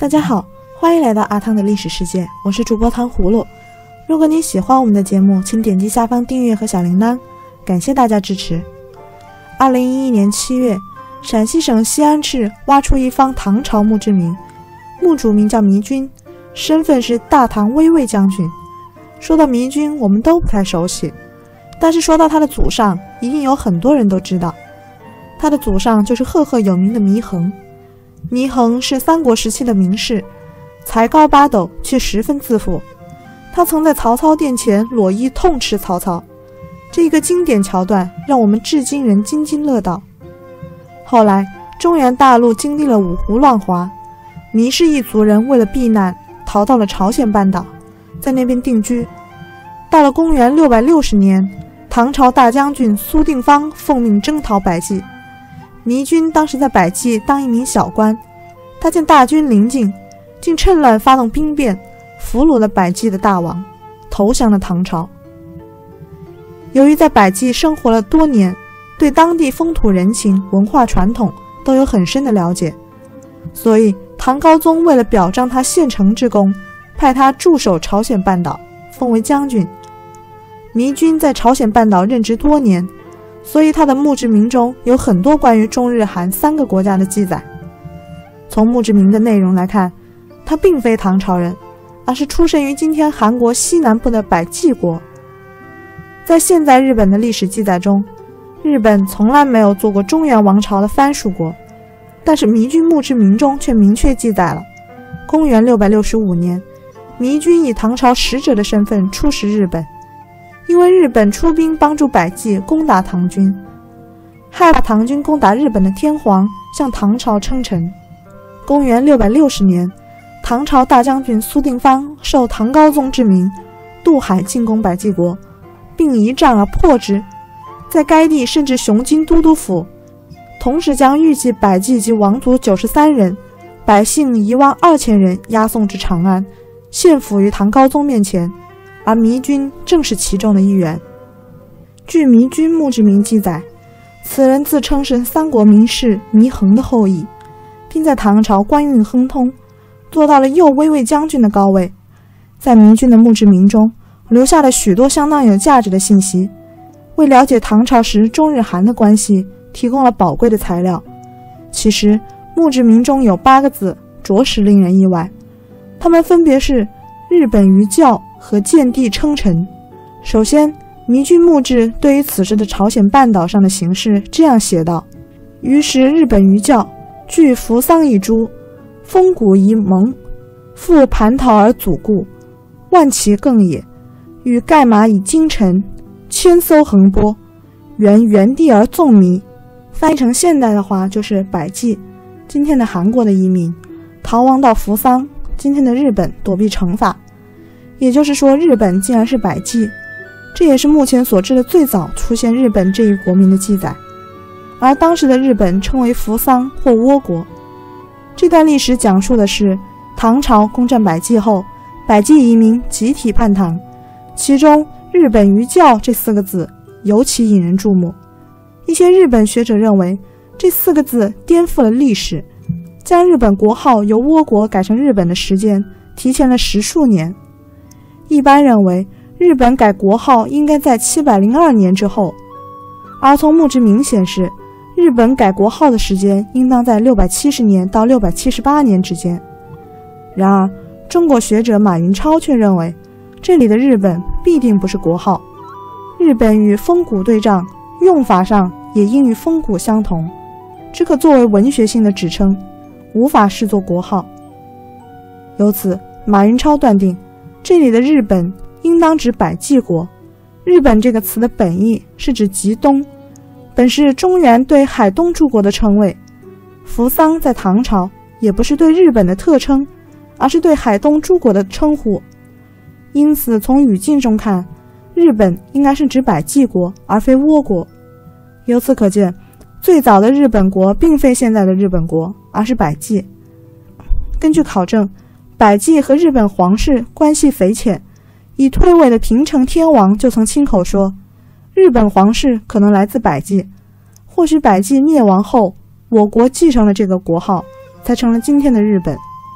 大家好，欢迎来到阿汤的历史世界，我是主播糖葫芦。如果你喜欢我们的节目，请点击下方订阅和小铃铛，感谢大家支持。2011年7月，陕西省西安市挖出一方唐朝墓志铭，墓主名叫糜君，身份是大唐威卫将军。说到糜君，我们都不太熟悉，但是说到他的祖上，一定有很多人都知道。他的祖上就是赫赫有名的祢衡。祢衡是三国时期的名士，才高八斗，却十分自负。他曾在曹操殿前裸衣痛斥曹操，这一个经典桥段让我们至今仍津津乐道。后来中原大陆经历了五胡乱华，糜氏一族人为了避难逃到了朝鲜半岛，在那边定居。到了公元660年，唐朝大将军苏定方奉命征讨百济，糜君当时在百济当一名小官，他见大军临近，竟趁乱发动兵变，俘虏了百济的大王，投降了唐朝。由于在百济生活了多年，对当地风土人情、文化传统都有很深的了解，所以唐高宗为了表彰他献城之功，派他驻守朝鲜半岛，封为将军。糜君在朝鲜半岛任职多年，所以他的墓志铭中有很多关于中日韩三个国家的记载。从墓志铭的内容来看，他并非唐朝人，而是出生于今天韩国西南部的百济国。在现在日本的历史记载中，日本从来没有做过中原王朝的藩属国，但是糜君墓志铭中却明确记载了，公元665年，糜君以唐朝使者的身份出使日本，因为日本出兵帮助百济攻打唐军，害怕唐军攻打日本的天皇向唐朝称臣。公元660年，唐朝大将军苏定方受唐高宗之名，渡海进攻百济国，并一战而破之，在该地设置雄津都督府，同时将预计百济及王族93人、百姓12000人押送至长安，献俘于唐高宗面前，而糜君正是其中的一员。据糜君墓志铭记载，此人自称是三国名士祢衡的后裔，并在唐朝官运亨通，做到了右威卫将军的高位。在糜君的墓志铭中留下了许多相当有价值的信息，为了解唐朝时中日韩的关系提供了宝贵的材料。其实墓志铭中有8个字着实令人意外，它们分别是日本于教和建地称臣。首先，糜君墓志对于此时的朝鲜半岛上的形势这样写道：于是日本于教，据扶桑一株，风谷以蒙，复盘陶而祖固，万其更也，与盖马以精臣，千艘横波，原地而纵糜。翻译成现代的话就是百济，今天的韩国的移民，逃亡到扶桑，今天的日本，躲避惩罚。也就是说，日本竟然是百济，这也是目前所知的最早出现日本这一国民的记载。而当时的日本称为扶桑或倭国。这段历史讲述的是唐朝攻占百济后，百济移民集体叛唐，其中日本于教这4个字尤其引人注目。一些日本学者认为，这4个字颠覆了历史，将日本国号由倭国改成日本的时间提前了10数年。一般认为，日本改国号应该在702年之后，而从墓志铭显示，日本改国号的时间应当在670年到678年之间。然而，中国学者马云超却认为，这里的日本必定不是国号，日本与风谷对仗，用法上也应与风谷相同，只可作为文学性的指称，无法视作国号。由此，马云超断定，这里的日本应当指百济国。日本这个词的本意是指极东，本是中原对海东诸国的称谓。扶桑在唐朝也不是对日本的特称，而是对海东诸国的称呼。因此从语境中看，日本应该是指百济国而非倭国。由此可见，最早的日本国并非现在的日本国，而是百济。根据考证，百济和日本皇室关系匪浅，已退位的平成天王就曾亲口说，日本皇室可能来自百济，或许百济灭亡后，我国继承了这个国号，才成了今天的日本。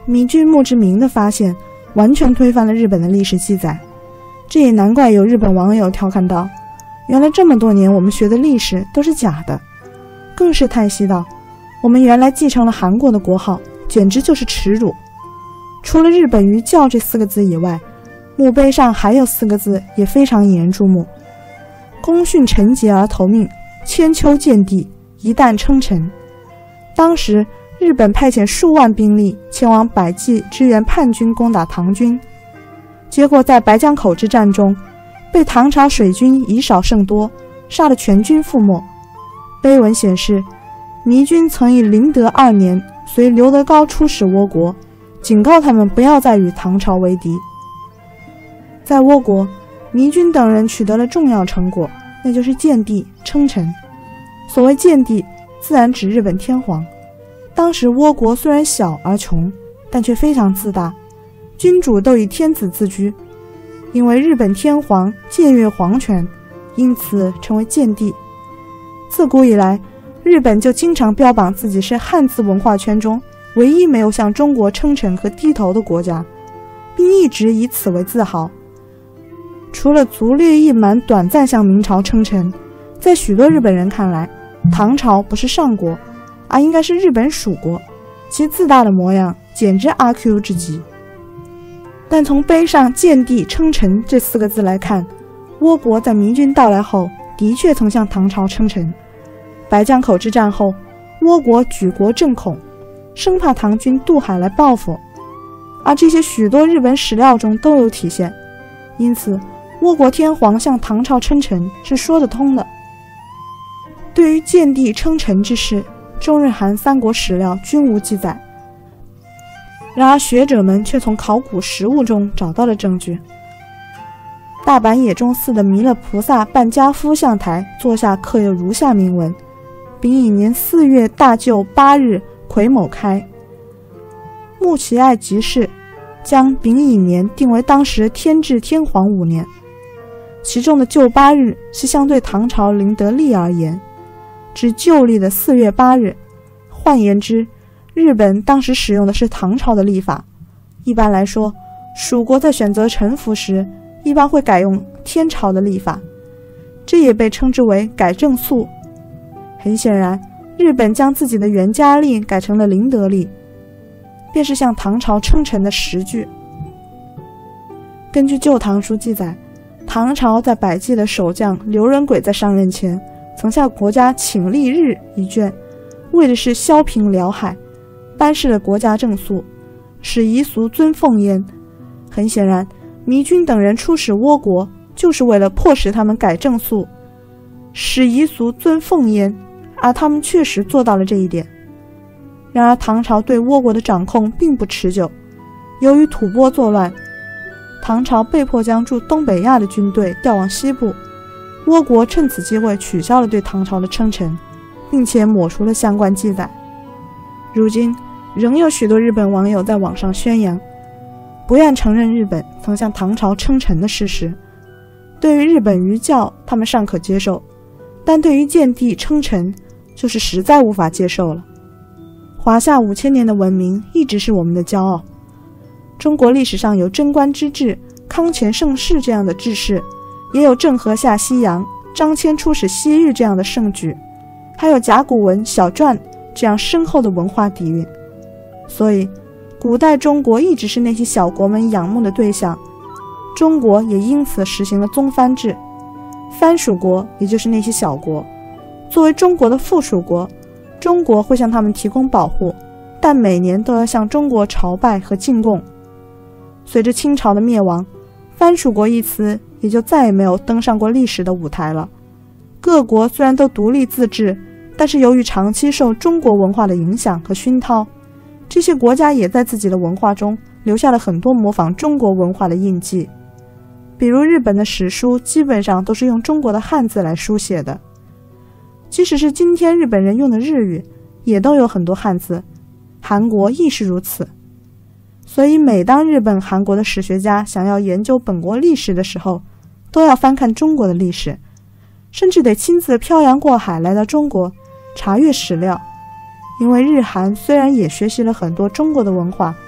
米君墓志铭的发现完全推翻了日本的历史记载，这也难怪有日本网友调侃道，原来这么多年我们学的历史都是假的，更是叹息道，我们原来继承了韩国的国号，简直就是耻辱。除了日本余教这4个字以外，墓碑上还有4个字也非常引人注目，功勋臣节而投命，千秋见地，一旦称臣。当时日本派遣数万兵力前往百济支援叛军攻打唐军，结果在白江口之战中被唐朝水军以少胜多，杀得全军覆没。碑文显示，弥军曾以麟德2年随刘德高出使倭国，警告他们不要再与唐朝为敌。在倭国，弥军等人取得了重要成果，那就是建帝称臣。所谓建帝，自然指日本天皇。当时倭国虽然小而穷，但却非常自大，君主都以天子自居。因为日本天皇僭越皇权，因此成为建帝。自古以来，日本就经常标榜自己是汉字文化圈中唯一没有向中国称臣和低头的国家，并一直以此为自豪。除了足略一蛮短暂向明朝称臣，在许多日本人看来，唐朝不是上国，而应该是日本属国，其自大的模样简直阿 Q 之极。但从碑上建帝称臣这4个字来看，倭国在明军到来后的确曾向唐朝称臣。白江口之战后，倭国举国震恐，生怕唐军渡海来报复，而这些许多日本史料中都有体现，因此倭国天皇向唐朝称臣是说得通的。对于建帝称臣之事，中日韩3国史料均无记载，然而学者们却从考古实物中找到了证据。大阪野中寺的弥勒菩萨半家夫像台座下刻有如下铭文：丙寅年4月大臼8日癸卯开。穆奇爱集市将丙寅年定为当时天智天皇5年，其中的臼8日是相对唐朝麟德历而言，指旧历的4月8日。换言之，日本当时使用的是唐朝的历法。一般来说，蜀国在选择臣服时一般会改用天朝的历法，这也被称之为改正肃。很显然，日本将自己的元嘉历改成了麟德历，便是向唐朝称臣的实据。根据《旧唐书》记载，唐朝在百济的守将刘仁轨在上任前曾向国家请历日一卷，为的是削平辽海，颁示了国家正肃，使夷俗尊奉焉。很显然，弥军等人出使倭国就是为了迫使他们改正肃，使夷俗尊奉焉，而他们确实做到了这一点。然而唐朝对倭国的掌控并不持久，由于吐蕃作乱，唐朝被迫将驻东北亚的军队调往西部，倭国趁此机会取消了对唐朝的称臣，并且抹除了相关记载。如今仍有许多日本网友在网上宣扬，不愿承认日本曾向唐朝称臣的事实。对于日本余教，他们尚可接受，但对于建帝称臣，就是实在无法接受了。华夏5000年的文明一直是我们的骄傲。中国历史上有贞观之治、康乾盛世这样的志士，也有郑和下西洋、张骞出使西日这样的盛举，还有甲骨文、小篆这样深厚的文化底蕴。所以古代中国一直是那些小国们仰慕的对象，中国也因此实行了宗藩制。藩属国也就是那些小国，作为中国的附属国，中国会向他们提供保护，但每年都要向中国朝拜和进贡。随着清朝的灭亡，藩属国一词也就再也没有登上过历史的舞台了。各国虽然都独立自治，但是由于长期受中国文化的影响和熏陶，这些国家也在自己的文化中留下了很多模仿中国文化的印记。比如日本的史书基本上都是用中国的汉字来书写的，即使是今天日本人用的日语也都有很多汉字，韩国亦是如此。所以每当日本、韩国的史学家想要研究本国历史的时候，都要翻看中国的历史，甚至得亲自漂洋过海来到中国查阅史料。因为日韩虽然也学习了很多中国的文化，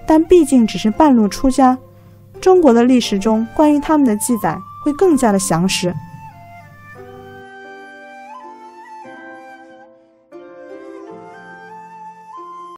但毕竟只是半路出家，中国的历史中关于他们的记载会更加的详实。